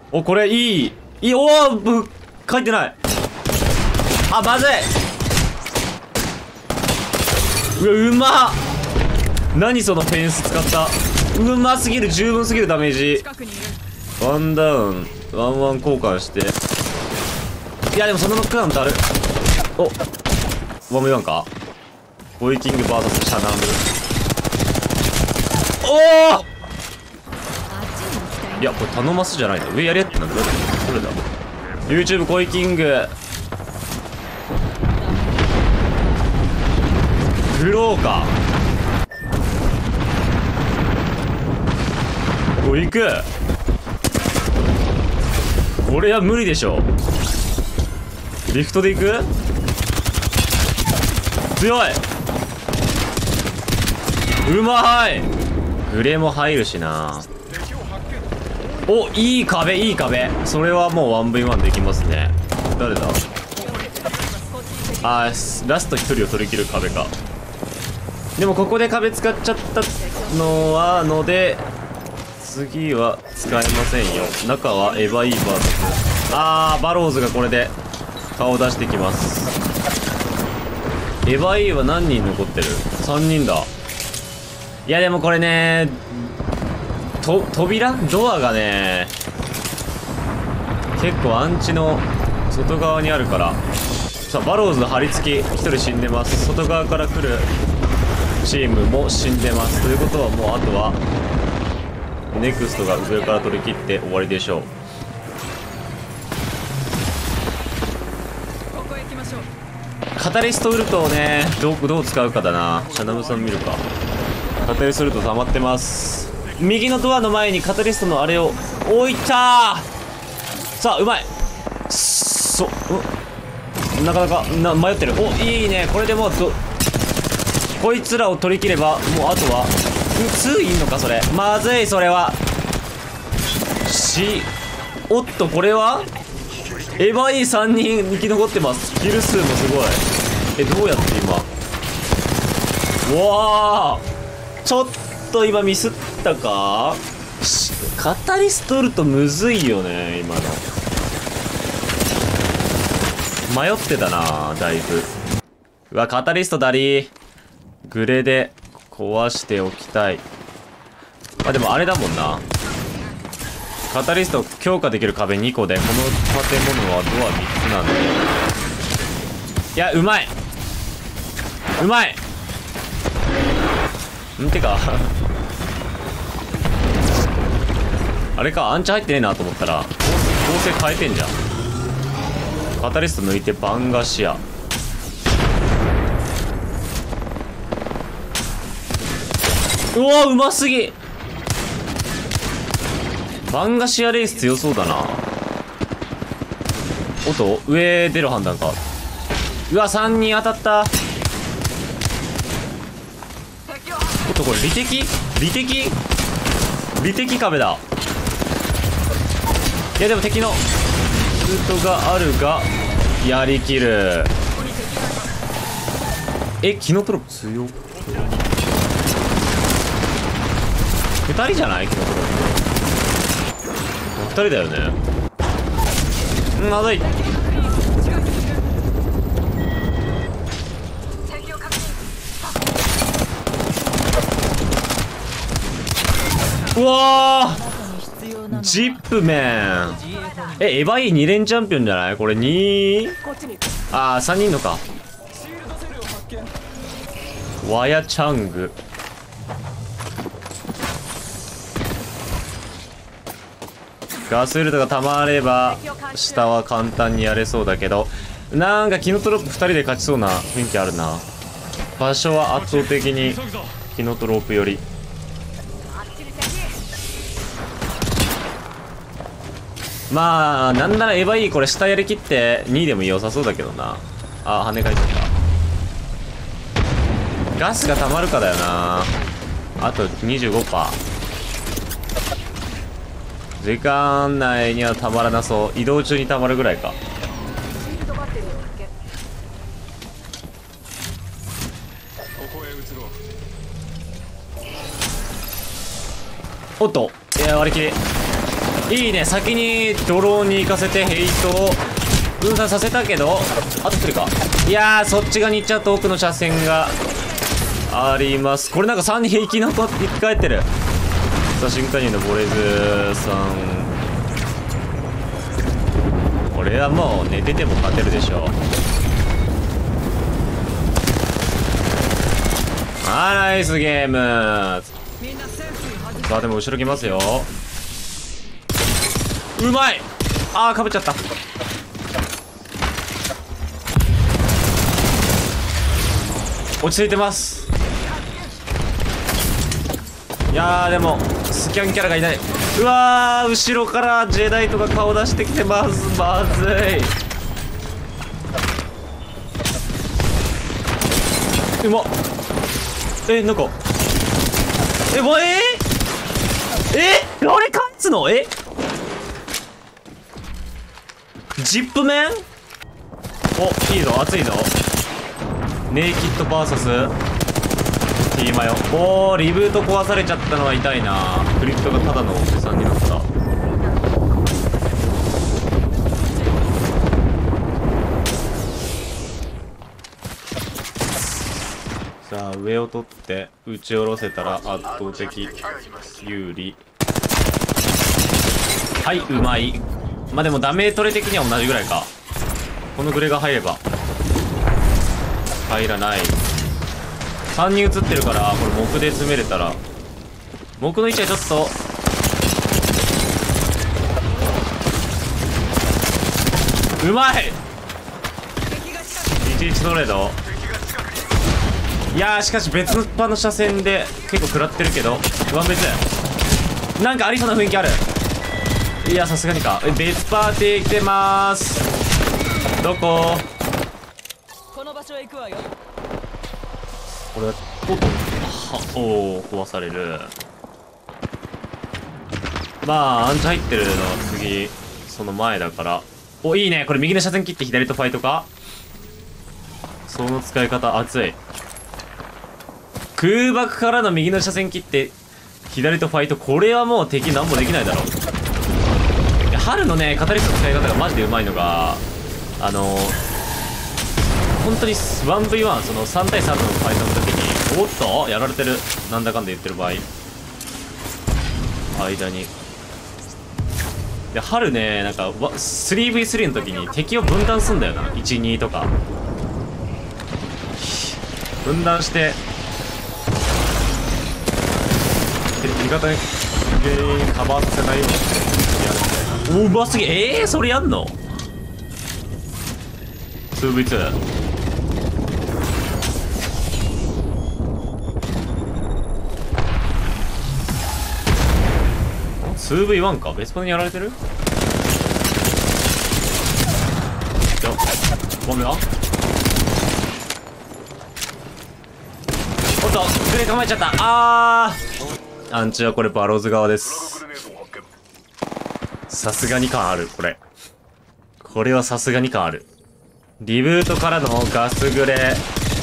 お、これいい。いい。おー、書いてない。あ、まずい。うまっ。何そのフェンス使った。うますぎる。十分すぎるダメージ。ワンダウン、ワンワン交換して。いや、でもそのノックダウンってある。お、ワンムワンか。ボイキング VS シャナム。おお。いや、これ頼ますじゃないの。上やれってなんだ。どれだ。 YouTube コイキンググローか。お、行く。これは無理でしょ。リフトで行く。強い。うまい。グレも入るしな。お、いい壁、いい壁。それはもう 1v1 できますね。誰だ。あー、ラスト1人を取り切る壁か。でもここで壁使っちゃったのはので、次は使えませんよ。中はエヴァイーバーズ。あー、バローズがこれで顔出してきます。エヴァイーは何人残ってる。3人だ。いやでもこれね、扉ドアがね、結構アンチの外側にあるから。さあ、バローズの張り付き1人死んでます。外側から来るチームも死んでます。ということはもうあとはネクストが上から取り切って終わりでしょう。カタリストウルトをね、どう使うかだな。シャナムさん見るか。カタリストウルト溜まってます。右のドアの前にカタリストのあれを置いたー。さあ、うまい。なかなか迷ってる。お、いいね。これでもうこいつらを取り切ればもうあとは普通いんのか。それまずい。それはおっと、これはエヴァイ3人生き残ってます。キル数もすごい。どうやって今。うわー、ちょっと今ミスったか。カタリストウルトむずいよね今の。迷ってたなだいぶ。うわ、カタリストダリーグレで壊しておきたい。あ、でもあれだもんな。カタリスト強化できる壁2個で、この建物はドア3つなんで。いや、うまい。うまい。てかあれか、アンチ入ってねえなと思ったら構成変えてんじゃん。カタリスト抜いてバンガシア。うわ、うますぎ。バンガシアレース強そうだな。おっと、上出る判断か。うわ、3人当たった。おっと、これ利敵壁だ。いやでも敵のルートがあるがやりきる。キノトロップ強っ。2人じゃない。キノトロップ2人だよね。まずい。うわー、ジップメン。エヴァイ2連チャンピオンじゃないこれ。2あー、3人のか。ワヤチャング。ガスウルトがたまれば下は簡単にやれそうだけど、なんかキノトロップ2人で勝ちそうな雰囲気あるな。場所は圧倒的にキノトロップより。まあなんならエヴァイーこれ下やりきって2位でも良さそうだけどな。あ、跳ね返っちゃった。ガスがたまるかだよな。あと 25%。時間内にはたまらなそう。移動中にたまるぐらいか。おっと、いや割り切り。 いいね、先にドローンに行かせてヘイトを分散させたけど、あと1人か。いやー、そっち側に行っちゃうと奥の車線があります。これなんか3人生き残って生き返ってる。さあ、新加入のボレズさん、これはもう寝てても勝てるでしょう。ナイスゲーム。さあでも後ろ来ますよ。うまい。あー、かぶっちゃった。落ち着いてます。いやーでもスキャンキャラがいない。うわー、後ろからジェダイとか顔出してきてます。まずい。うまっ。なんか俺返すの？ジップメン？お、いいぞ、熱いぞ。ネイキッド VS ティーマヨ。おー、リブート壊されちゃったのは痛いな。クリプトがただのおじさんになった。さあ上を取って打ち下ろせたら圧倒的有利。はい、うまい。まあでもダメートレ的には同じぐらいか。このグレが入れば。入らない。3人映ってるからこれ木で詰めれたら。木の位置はちょっとうまい。11トレード。いやー、しかし別の場の車線で結構食らってるけど、ワン別なんかありそうな雰囲気ある。いや、さすがにか。別パーティー来てまーす。どこ？ この場所へ行くわよ。 これはおお、壊される。まあアンチ入ってるのは次その前だから。お、いいね。これ右の車線切って左とファイトか。その使い方熱い。空爆からの右の車線切って左とファイト、これはもう敵何もできないだろう。春のねカタリストの使い方がマジでうまいのが、本当に 1v1 その3対3のファイトの時に、おっとやられてる、なんだかんだ言ってる場合間にで、春ね、なんか 3v3 の時に敵を分断すんだよな。 1,2 とか分断して味方にカバーさせないようにやるみたいな。お、うますぎ。それやんの 2v2。 2v1 か。別パンにやられてる。ボムはおっとグレ構えちゃった。アンチはこれバローズ側です。さすがに感ある。これはさすがに感ある。リブートからのガスグレ。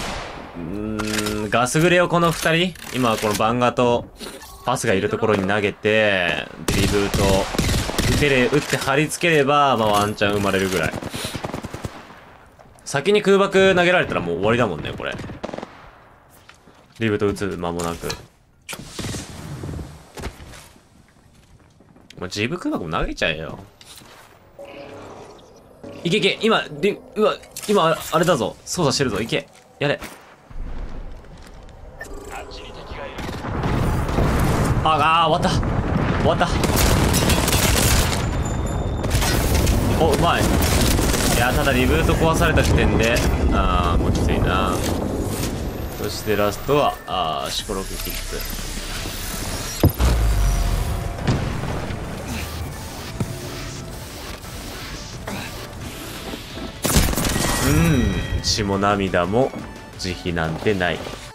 ガスグレをこの2人、今はこのバンガとパスがいるところに投げて、リブート打って貼り付ければ、まあワンチャン生まれるぐらい。先に空爆投げられたらもう終わりだもんね、これ。リブート打つ間もなく。まあ、ジブ空爆も投げちゃえよ。いけいけ、今、今、あれだぞ。操作してるぞ。いけ。やれ。終わった。終わった。お、うまい。いや、ただリブート壊された時点で、もうきついな。そしてラストは、シコロクキッズ。血も涙も慈悲なんてない。